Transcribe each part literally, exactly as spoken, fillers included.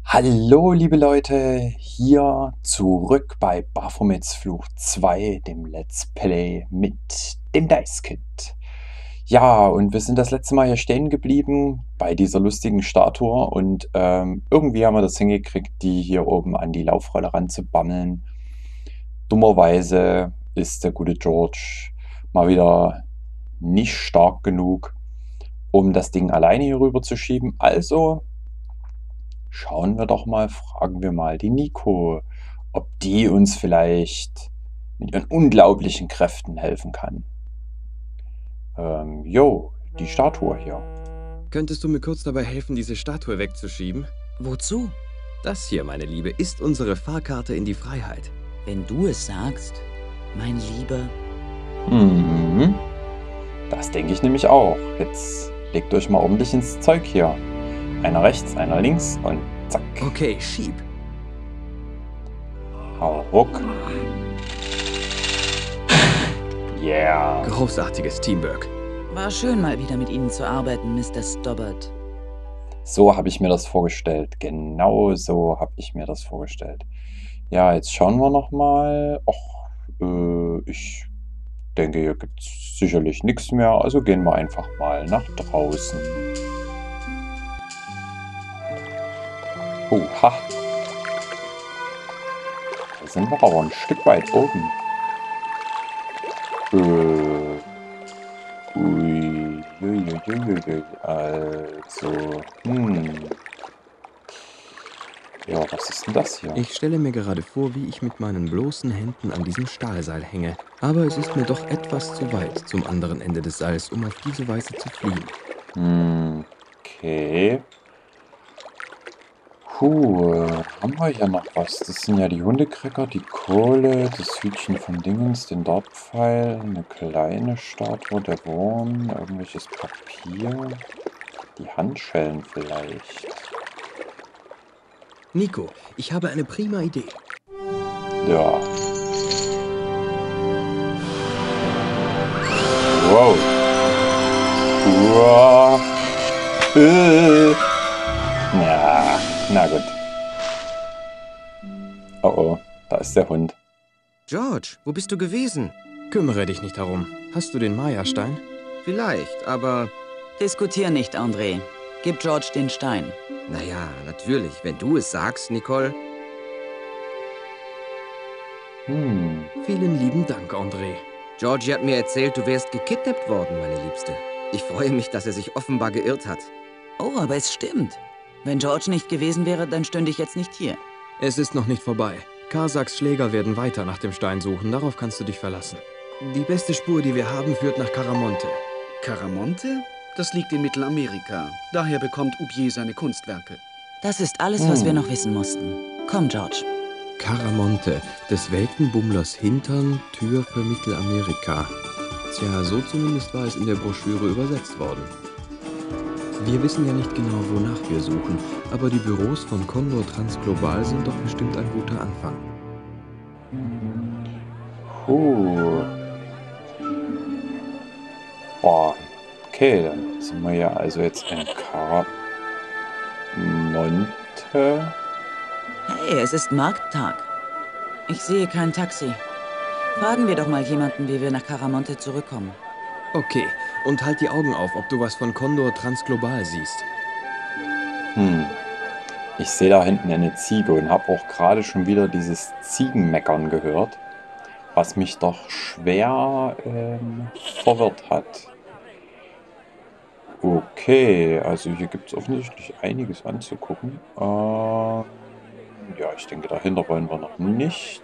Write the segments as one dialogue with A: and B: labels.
A: Hallo, liebe Leute, hier zurück bei Baphomets Fluch zwei, dem Let's Play mit dem Dice Kit. Ja, und wir sind das letzte Mal hier stehen geblieben bei dieser lustigen Statue und ähm, irgendwie haben wir das hingekriegt, die hier oben an die Laufrolle ranzubammeln. Dummerweise ist der gute George mal wieder nicht stark genug, um das Ding alleine hier rüber zu schieben. Also schauen wir doch mal, fragen wir mal die Nico, ob die uns vielleicht mit ihren unglaublichen Kräften helfen kann. Ähm, jo, die Statue hier.
B: Könntest du mir kurz dabei helfen, diese Statue wegzuschieben?
C: Wozu?
B: Das hier, meine Liebe, ist unsere Fahrkarte in die Freiheit.
C: Wenn du es sagst, mein Lieber.
A: Mhm. Das denke ich nämlich auch. Jetzt legt euch mal ordentlich ins Zeug hier. Einer rechts, einer links und zack.
B: Okay, schieb.
A: Hau ruck. Yeah.
B: Großartiges Teamwork.
C: War schön, mal wieder mit Ihnen zu arbeiten, Mister Stobbart.
A: So habe ich mir das vorgestellt. Genau so habe ich mir das vorgestellt. Ja, jetzt schauen wir noch mal. Och, äh, ich denke, hier gibt es sicherlich nichts mehr. Also gehen wir einfach mal nach draußen. Oha. Da sind wir aber ein Stück weit oben. Äh. Ui. Ui, ui, ui, ui. Also. Hm. Ja, was ist denn das hier?
B: Ich stelle mir gerade vor, wie ich mit meinen bloßen Händen an diesem Stahlseil hänge. Aber es ist mir doch etwas zu weit zum anderen Ende des Seils, um auf diese Weise zu fliehen.
A: Hm. Okay. Puh, haben wir hier noch was? Das sind ja die Hundekrecker, die Kohle, das Hütchen von Dingens, den Dartpfeil, eine kleine Statue, der Wurm, irgendwelches Papier, die Handschellen vielleicht.
B: Nico, ich habe eine prima Idee.
A: Ja. Wow. Wow. Äh. Ja, na gut. Oh oh, da ist der Hund.
D: George, wo bist du gewesen?
B: Kümmere dich nicht darum. Hast du den Maya-Stein?
D: Vielleicht, aber...
C: Diskutier nicht, André. Gib George den Stein.
D: Naja, natürlich, wenn du es sagst, Nicole.
A: Hm.
B: Vielen lieben Dank, André.
D: Georgie hat mir erzählt, du wärst gekidnappt worden, meine Liebste. Ich freue mich, dass er sich offenbar geirrt hat.
C: Oh, aber es stimmt. Wenn George nicht gewesen wäre, dann stünde ich jetzt nicht hier.
B: Es ist noch nicht vorbei. Kasaks Schläger werden weiter nach dem Stein suchen, darauf kannst du dich verlassen. Die beste Spur, die wir haben, führt nach Caramonte.
E: Caramonte? Das liegt in Mittelamerika. Daher bekommt Oubier seine Kunstwerke.
C: Das ist alles, was wir noch wissen mussten. Komm, George.
B: Caramonte, des Weltenbummlers Hintern, Tür für Mittelamerika. Tja, so zumindest war es in der Broschüre übersetzt worden. Wir wissen ja nicht genau, wonach wir suchen, aber die Büros von Condor Transglobal sind doch bestimmt ein guter Anfang.
A: Puh. Boah. Okay, dann sind wir ja also jetzt in Caramonte.
C: Hey, es ist Markttag. Ich sehe kein Taxi. Fragen wir doch mal jemanden, wie wir nach Caramonte zurückkommen.
B: Okay, und halt die Augen auf, ob du was von Condor Transglobal siehst.
A: Hm. Ich sehe da hinten eine Ziege und habe auch gerade schon wieder dieses Ziegenmeckern gehört, was mich doch schwer ähm, verwirrt hat. Okay, also hier gibt es offensichtlich einiges anzugucken. Ähm, ja, ich denke, dahinter wollen wir noch nicht.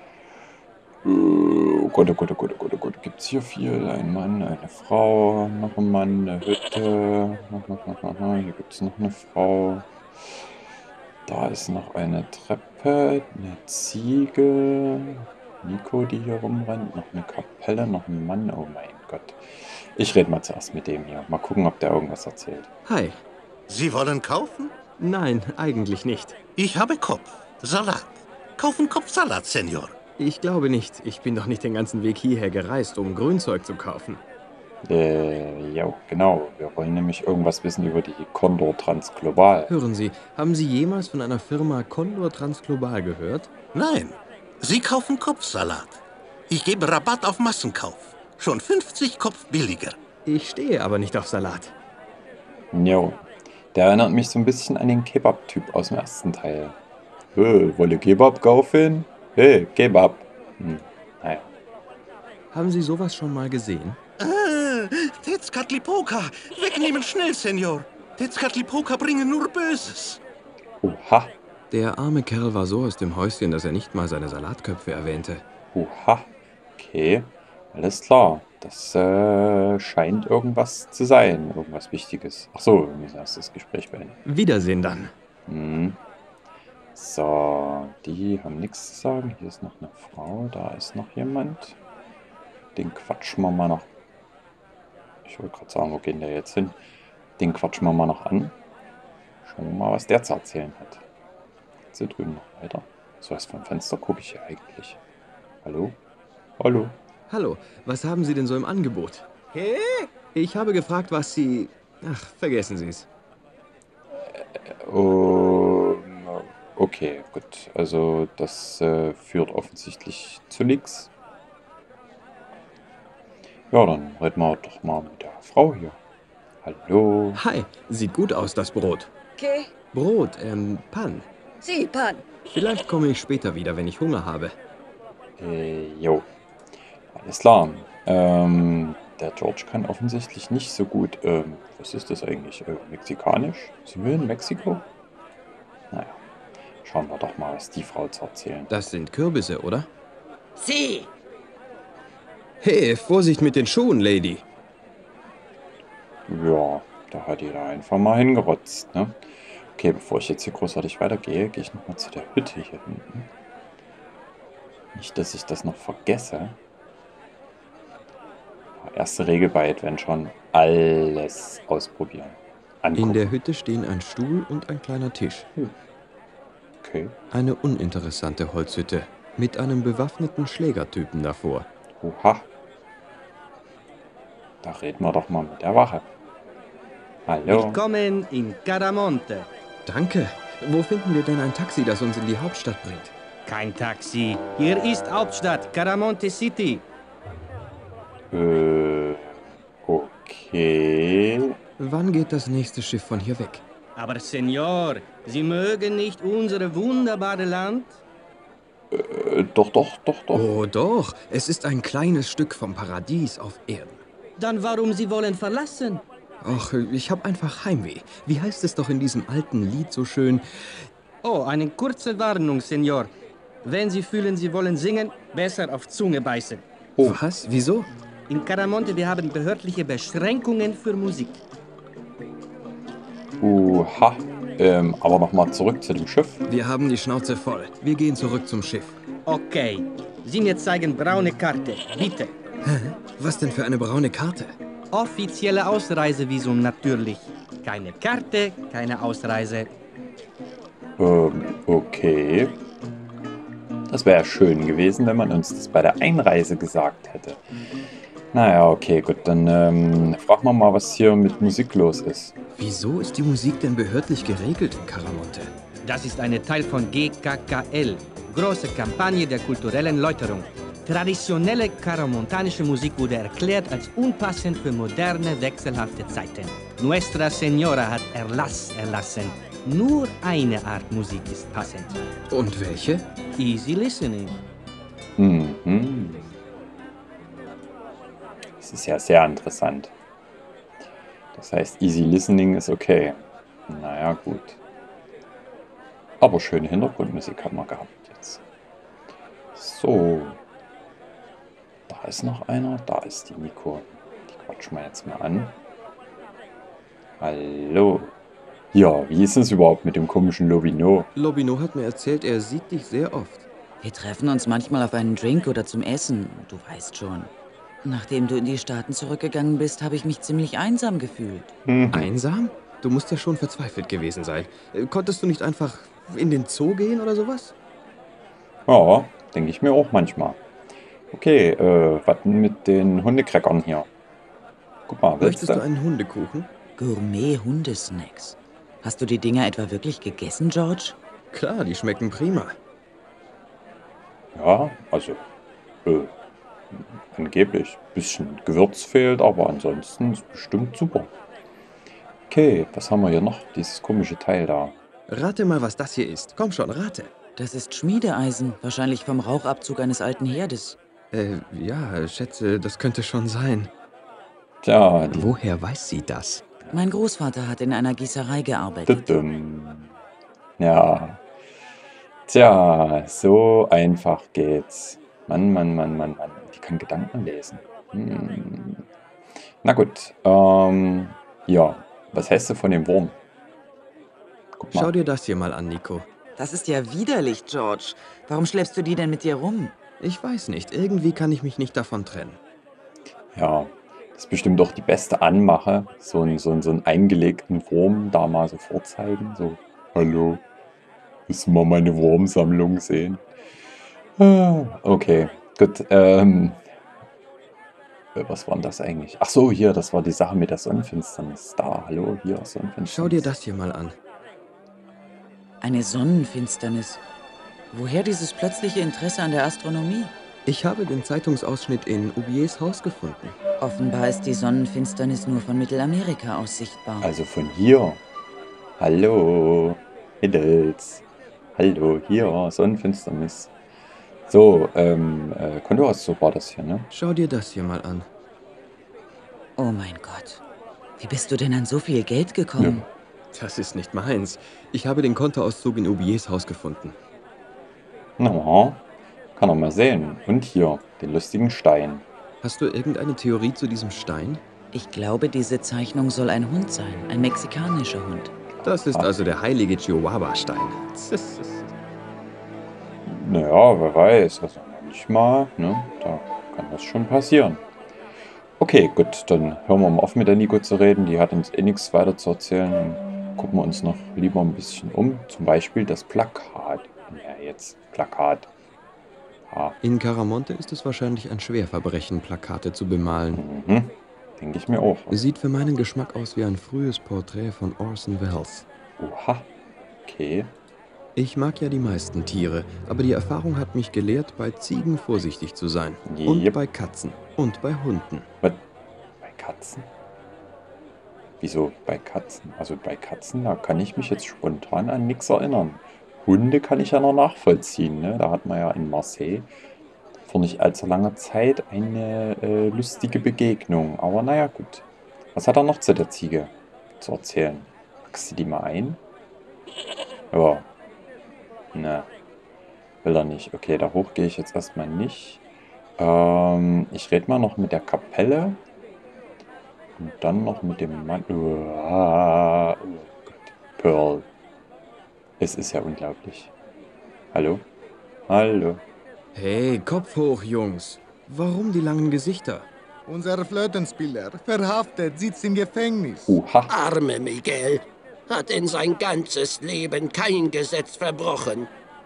A: Oh Gott, oh Gott, oh Gott, oh Gott, oh Gott. Gibt es hier viel? Ein Mann, eine Frau, noch ein Mann, eine Hütte. Hier gibt es noch eine Frau. Da ist noch eine Treppe, eine Ziege. Nico, die hier rumrennt. Noch eine Kapelle, noch ein Mann. Oh mein Gott. Ich rede mal zuerst mit dem hier. Mal gucken, ob der irgendwas erzählt.
B: Hi.
F: Sie wollen kaufen?
B: Nein, eigentlich nicht.
F: Ich habe Kopf. Salat. Kaufen Kopfsalat, Senor.
B: Ich glaube nicht. Ich bin doch nicht den ganzen Weg hierher gereist, um Grünzeug zu kaufen.
A: Äh, ja, genau. Wir wollen nämlich irgendwas wissen über die Condor Transglobal.
B: Hören Sie, haben Sie jemals von einer Firma Condor Transglobal gehört?
F: Nein, Sie kaufen Kopfsalat. Ich gebe Rabatt auf Massenkauf. Schon fünfzig Kopf billiger.
B: Ich stehe aber nicht auf Salat.
A: Jo, der erinnert mich so ein bisschen an den Kebab-Typ aus dem ersten Teil. Hey, wolle Kebab kaufen? Hey, Kebab. Hm, naja.
B: Haben Sie sowas schon mal gesehen?
F: Ah, Tezcatlipoca. Wegnehmen schnell, Senor. Tezcatlipoca bringen nur Böses.
A: Oha,
B: Der arme Kerl war so aus dem Häuschen, dass er nicht mal seine Salatköpfe erwähnte.
A: oha. Okay, alles klar. Das äh, scheint irgendwas zu sein. Irgendwas Wichtiges. Ach so, wir müssen erst das Gespräch beenden.
B: Wiedersehen dann.
A: Hm. So, die haben nichts zu sagen. Hier ist noch eine Frau, da ist noch jemand. Den quatschen wir mal noch. Ich wollte gerade sagen, wo gehen der jetzt hin? Den quatschen wir mal noch an. Schauen wir mal, was der zu erzählen hat. Geht's hier drüben noch weiter? So was vom Fenster gucke ich hier eigentlich. Hallo? Hallo?
B: Hallo, was haben Sie denn so im Angebot? Hä? Ich habe gefragt, was Sie... Ach, vergessen Sie es.
A: Ähm, okay, gut. Also das äh, führt offensichtlich zu nichts. Ja, dann reden wir doch mal mit der Frau hier. Hallo?
B: Hi, sieht gut aus, das Brot.
G: ¿Qué?
B: Brot, ähm, Pan.
G: Sí, pan.
B: Vielleicht komme ich später wieder, wenn ich Hunger habe.
A: Äh, jo. Alles klar. Ähm, der George kann offensichtlich nicht so gut. Ähm, was ist das eigentlich? Äh, Mexikanisch? Sind wir in Mexiko? Naja, schauen wir doch mal, was die Frau zu erzählen.
B: Das sind Kürbisse, oder?
G: Sí.
B: Hey, Vorsicht mit den Schuhen, Lady.
A: Ja, da hat die da einfach mal hingerotzt, ne? Okay, bevor ich jetzt hier großartig weitergehe, gehe ich nochmal zu der Hütte hier hinten. Nicht, dass ich das noch vergesse. Erste Regel bei Adventuren, alles ausprobieren. Angucken.
B: In der Hütte stehen ein Stuhl und ein kleiner Tisch.
A: Okay.
B: Eine uninteressante Holzhütte mit einem bewaffneten Schlägertypen davor.
A: Oha. Da reden wir doch mal mit der Wache. Hallo.
H: Willkommen in Caramonte.
B: Danke. Wo finden wir denn ein Taxi, das uns in die Hauptstadt bringt?
H: Kein Taxi. Hier ist Hauptstadt, Caramonte City.
A: Äh, okay.
B: Wann geht das nächste Schiff von hier weg?
H: Aber Senor, Sie mögen nicht unser wunderbare Land?
A: Äh, doch, doch, doch, doch.
B: Oh doch, es ist ein kleines Stück vom Paradies auf Erden.
H: Dann warum Sie wollen verlassen?
B: Ach, ich habe einfach Heimweh. Wie heißt es doch in diesem alten Lied so schön?
H: Oh, eine kurze Warnung, Senor. Wenn Sie fühlen, Sie wollen singen, besser auf Zunge beißen.
A: Oh.
B: Was? Wieso?
H: In Caramonte, wir haben behördliche Beschränkungen für Musik.
A: Oha. Ähm, aber nochmal zurück zu dem Schiff.
B: Wir haben die Schnauze voll. Wir gehen zurück zum Schiff.
H: Okay. Sie mir zeigen braune Karte, bitte.
B: Hä? Was denn für eine braune Karte?
H: Offizielle Ausreisevisum natürlich. Keine Karte, keine Ausreise.
A: Ähm, okay. Das wäre schön gewesen, wenn man uns das bei der Einreise gesagt hätte. Naja, okay, gut, dann ähm, fragen wir mal, was hier mit Musik los ist.
B: Wieso ist die Musik denn behördlich geregelt in Caramonte?
H: Das ist ein Teil von G K K L, große Kampagne der kulturellen Läuterung. Traditionelle karamontanische Musik wurde erklärt als unpassend für moderne, wechselhafte Zeiten. Nuestra Señora hat Erlass erlassen. Nur eine Art Musik ist passend.
B: Und welche?
H: Easy listening.
A: Mhm. Das ist ja sehr interessant. Das heißt, easy listening ist okay. Naja, gut. Aber schöne Hintergrundmusik haben wir gehabt jetzt. So. Da ist noch einer. Da ist die Nico. Die quatschen wir jetzt mal an. Hallo. Ja, wie ist es überhaupt mit dem komischen Lobino?
B: Lobino hat mir erzählt, er sieht dich sehr oft.
C: Wir treffen uns manchmal auf einen Drink oder zum Essen, du weißt schon. Nachdem du in die Staaten zurückgegangen bist, habe ich mich ziemlich einsam gefühlt.
B: Einsam? Du musst ja schon verzweifelt gewesen sein. Äh, Konntest du nicht einfach in den Zoo gehen oder sowas?
A: Ja, denke ich mir auch manchmal. Okay, äh, was denn mit den Hundekräckern hier? Guck mal, willst
B: Möchtest du einen Hundekuchen?
C: Gourmet-Hundesnacks. Hast du die Dinger etwa wirklich gegessen, George?
B: Klar, die schmecken prima.
A: Ja, also, äh, angeblich. Bisschen Gewürz fehlt, aber ansonsten ist bestimmt super. Okay, was haben wir hier noch? Dieses komische Teil da.
B: Rate mal, was das hier ist. Komm schon, rate.
C: Das ist Schmiedeeisen, wahrscheinlich vom Rauchabzug eines alten Herdes.
B: Äh, ja, schätze, das könnte schon sein.
A: Tja, die
B: Woher weiß sie das?
C: Mein Großvater hat in einer Gießerei gearbeitet.
A: Tudum. Ja. Tja, so einfach geht's. Mann, Mann, Mann, Mann, Mann. Die kann Gedanken lesen. Hm. Na gut. Ähm, ja. Was hältst du von dem Wurm? Guck mal.
B: Schau dir das hier mal an, Nico.
C: Das ist ja widerlich, George. Warum schleppst du die denn mit dir rum?
B: Ich weiß nicht, irgendwie kann ich mich nicht davon trennen.
A: Ja, das ist bestimmt doch die beste Anmache. So einen, so einen, so einen eingelegten Wurm da mal so vorzeigen. So, hallo, willst du mal meine Wurmsammlung sehen? Ah, okay, gut. Ähm, äh, was war denn das eigentlich? Ach so, hier, das war die Sache mit der Sonnenfinsternis. Da, hallo, hier, Sonnenfinsternis.
B: Schau dir das hier mal an.
C: Eine Sonnenfinsternis. Woher dieses plötzliche Interesse an der Astronomie?
B: Ich habe den Zeitungsausschnitt in Aubiers Haus gefunden.
C: Offenbar ist die Sonnenfinsternis nur von Mittelamerika aus sichtbar.
A: Also von hier. Hallo, Mädels. Hallo, hier, Sonnenfinsternis. So, ähm, äh, Kontoauszug war das hier, ne?
B: Schau dir das hier mal an.
C: Oh mein Gott. Wie bist du denn an so viel Geld gekommen?
B: Das ist nicht meins. Ich habe den Kontoauszug in Aubiers Haus gefunden.
A: Na, kann er mal sehen. Und hier, den lustigen Stein.
B: Hast du irgendeine Theorie zu diesem Stein?
C: Ich glaube, diese Zeichnung soll ein Hund sein. Ein mexikanischer Hund.
B: Das ist
A: Ah.
B: also der heilige Chihuahua-Stein.
A: Naja, wer weiß. Also manchmal, ne? Da kann das schon passieren. Okay, gut, dann hören wir mal auf mit der Nico zu reden. Die hat uns eh nichts weiter zu erzählen. Dann gucken wir uns noch lieber ein bisschen um. Zum Beispiel das Plakat. Ja, jetzt Plakat. Ah,
B: In Caramonte ist es wahrscheinlich ein Schwerverbrechen, Plakate zu bemalen.
A: mhm. Denke ich mir auch.
B: Sieht für meinen Geschmack aus wie ein frühes Porträt von Orson Welles.
A: Oha. Okay.
B: Ich mag ja die meisten Tiere, aber die Erfahrung hat mich gelehrt, bei Ziegen vorsichtig zu sein.
A: Yep.
B: Und bei Katzen. Und bei Hunden.
A: Was? Bei Katzen? Wieso bei Katzen? Also bei Katzen, da kann ich mich jetzt spontan an nichts erinnern. Hunde kann ich ja noch nachvollziehen, ne? Da hat man ja in Marseille vor nicht allzu langer Zeit eine äh, lustige Begegnung. Aber naja, gut. Was hat er noch zu der Ziege zu erzählen? Packst du die mal ein? Ja. Ne. Will er nicht. Okay, da hoch gehe ich jetzt erstmal nicht. Ähm, ich rede mal noch mit der Kapelle. Und dann noch mit dem Mann. Uah, oh Gott. Pearl. Es ist ja unglaublich. Hallo? Hallo?
B: Hey, Kopf hoch, Jungs. Warum die langen Gesichter?
I: Unser Flötenspieler, verhaftet, sitzt im Gefängnis.
A: Oha.
G: Arme Miguel hat in sein ganzes Leben kein Gesetz verbrochen.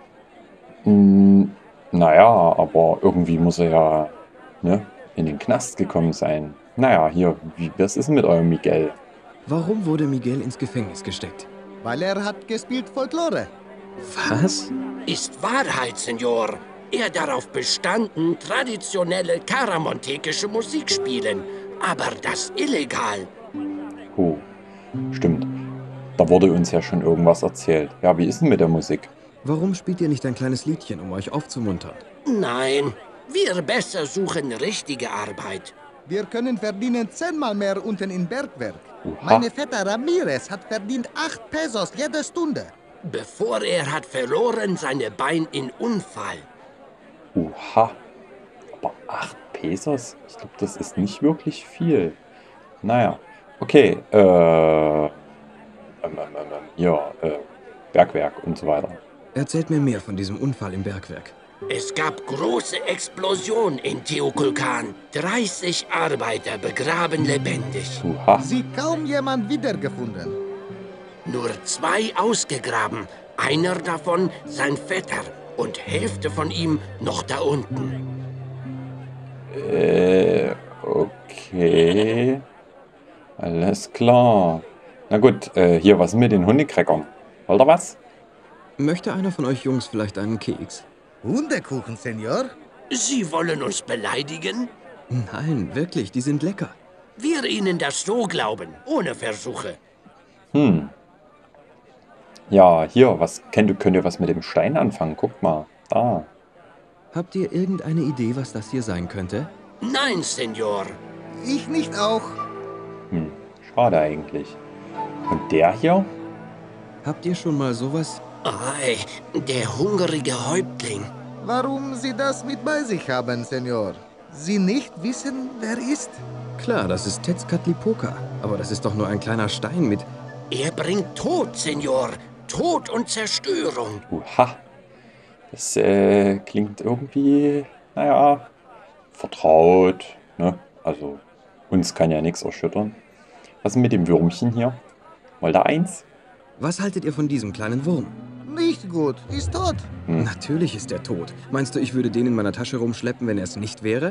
A: Hm, naja, aber irgendwie muss er ja, ne, in den Knast gekommen sein. Naja, hier, wie, was ist denn mit eurem Miguel?
B: Warum wurde Miguel ins Gefängnis gesteckt?
I: Weil er hat gespielt Folklore.
B: Was?
G: Ist Wahrheit, Senor. Er darauf bestanden, traditionelle karamontekische Musik spielen. Aber das illegal.
A: Oh, stimmt. Da wurde uns ja schon irgendwas erzählt. Ja, wie ist denn mit der Musik?
B: Warum spielt ihr nicht ein kleines Liedchen, um euch aufzumuntern?
G: Nein, wir besser suchen richtige Arbeit.
I: Wir können verdienen zehnmal mehr unten im Bergwerk.
A: Oha.
I: Meine Vetter Ramirez hat verdient acht Pesos jede Stunde.
G: Bevor er hat verloren seine Bein in Unfall.
A: Oha. Aber acht Pesos? Ich glaube, das ist nicht wirklich viel. Naja, okay. Äh, ähm, ähm, ähm, ja, äh, Bergwerk und so weiter.
B: Erzählt mir mehr von diesem Unfall im Bergwerk.
G: Es gab große Explosion in Teokulkan. dreißig Arbeiter begraben lebendig.
A: Oha.
I: Sie kaum jemand wiedergefunden.
G: Nur zwei ausgegraben. Einer davon sein Vetter und Hälfte von ihm noch da unten.
A: Äh, okay. Alles klar. Na gut, äh, hier, was mit den Hundekräckern? Wollt ihr was?
B: Möchte einer von euch Jungs vielleicht einen Keks?
I: Hundekuchen, Senor?
G: Sie wollen uns beleidigen?
B: Nein, wirklich, die sind lecker.
G: Wir Ihnen das so glauben, ohne Versuche.
A: Hm. Ja, hier, was kennt, könnt ihr was mit dem Stein anfangen? Guckt mal, da.
B: Habt ihr irgendeine Idee, was das hier sein könnte?
G: Nein, Senor.
I: Ich nicht auch.
A: Hm, schade eigentlich. Und der hier?
B: Habt ihr schon mal sowas?
G: Ei, der hungrige Häuptling.
I: Warum Sie das mit bei sich haben, Senor? Sie nicht wissen, wer ist?
B: Klar, das ist Tezcatlipoca. Aber das ist doch nur ein kleiner Stein mit...
G: Er bringt Tod, Senor. Tod und Zerstörung.
A: Uha. Das äh, klingt irgendwie, naja, vertraut. Ne? Also, uns kann ja nichts erschüttern. Was ist mit dem Würmchen hier? Wollt ihr eins?
B: Was haltet ihr von diesem kleinen Wurm?
I: Nicht gut, ist tot.
A: Hm.
B: Natürlich ist er tot. Meinst du, ich würde den in meiner Tasche rumschleppen, wenn er es nicht wäre?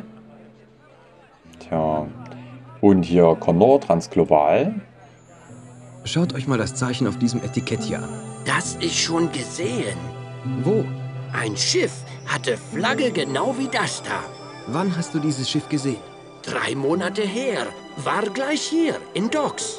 A: Tja. Und hier Condor Transglobal.
B: Schaut euch mal das Zeichen auf diesem Etikett hier an.
G: Das ist schon gesehen.
B: Wo?
G: Ein Schiff hatte Flagge genau wie das da.
B: Wann hast du dieses Schiff gesehen?
G: Drei Monate her. War gleich hier, in Docks.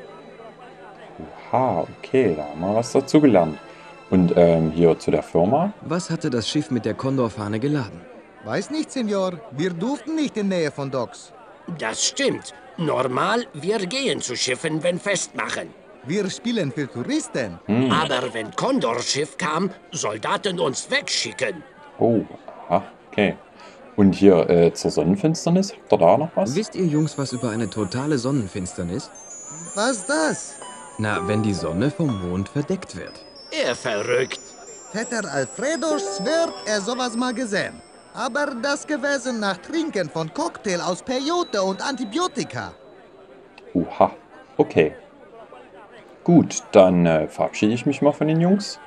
A: Aha, okay, da haben wir was dazugelernt. Und ähm, hier zu der Firma.
B: Was hatte das Schiff mit der Condor-Fahne geladen?
I: Weiß nicht, Senor. Wir durften nicht in Nähe von Docks.
G: Das stimmt. Normal, wir gehen zu Schiffen, wenn Festmachen.
I: Wir spielen für Touristen.
A: Hm.
G: Aber wenn Condor-Schiff kam, Soldaten uns wegschicken.
A: Oh, aha, okay. Und hier äh, zur Sonnenfinsternis, habt ihr da noch was?
B: Wisst ihr Jungs was über eine totale Sonnenfinsternis?
I: Was das?
B: Na, wenn die Sonne vom Mond verdeckt wird.
G: Er verrückt.
I: Vetter Alfredo schwört, er sowas mal gesehen. Aber das gewesen nach Trinken von Cocktail aus Peyote und Antibiotika.
A: Oha, okay. Gut, dann äh, verabschiede ich mich mal von den Jungs.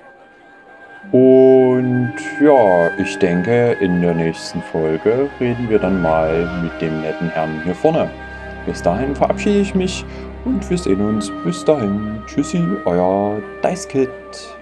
A: Und ja, ich denke, in der nächsten Folge reden wir dann mal mit dem netten Herrn hier vorne. Bis dahin verabschiede ich mich und wir sehen uns. Bis dahin. Tschüssi, euer Dice Kid.